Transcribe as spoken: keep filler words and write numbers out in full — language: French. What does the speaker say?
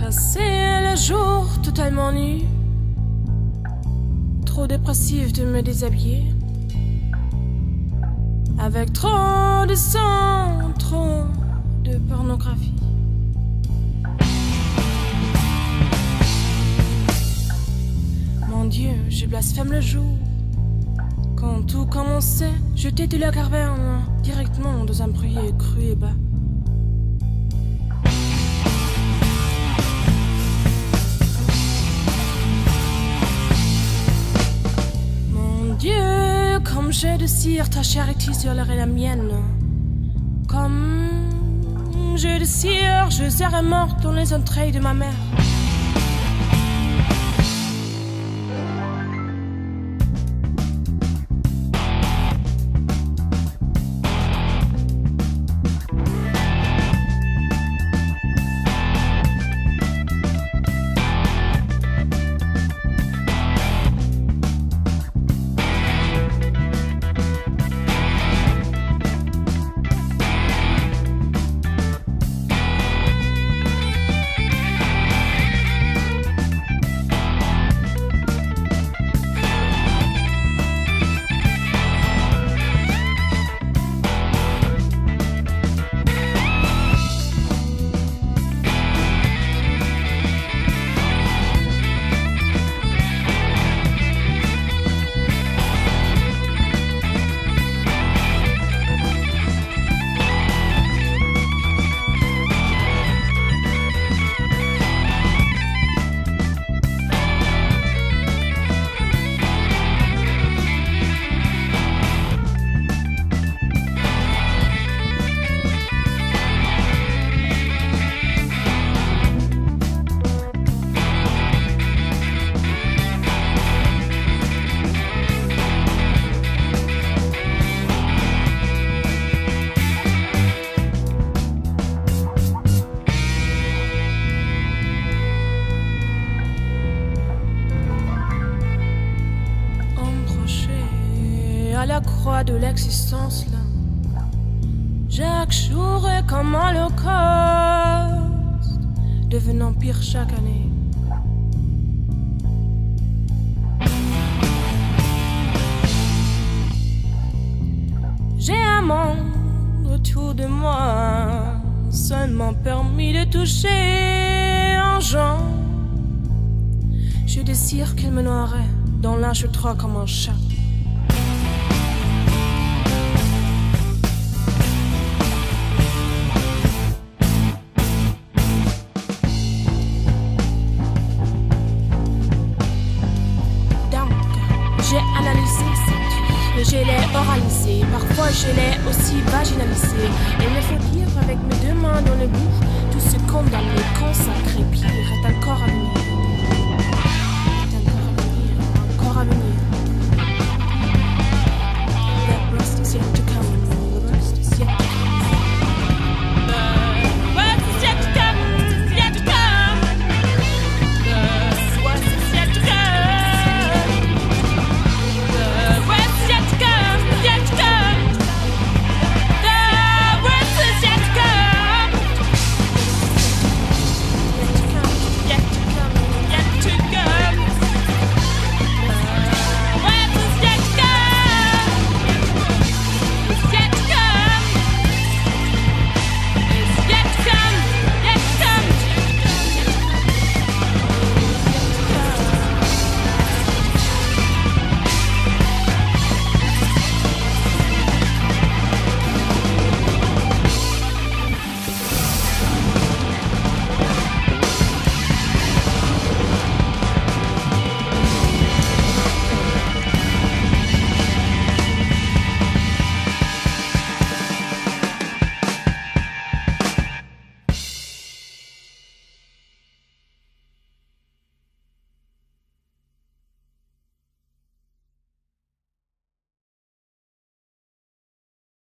Passer le jour totalement nu, trop dépressif de me déshabiller, avec trop de sang, trop de pornographie. Mon Dieu, je blasphème le jour. Quand tout commençait, j'étais de la caverne directement dans un bruit cru et bas. Mon Dieu, comme j'ai de cire ta charité sur la la mienne. Comme j'ai de cire, je serais morte dans les entrailles de ma mère. À la croix de l'existence là, chaque jour est comme un holocauste, devenant pire chaque année. J'ai un monde autour de moi, seulement permis de toucher un genre. Je désire qu'il me noierait dans l'âge trois comme un chat. J'ai analysé cette vie, je l'ai oralisé, parfois je l'ai aussi vaginalisé. Il me faut dire avec mes deux mains dans le bout tout ce condamné consacré pied.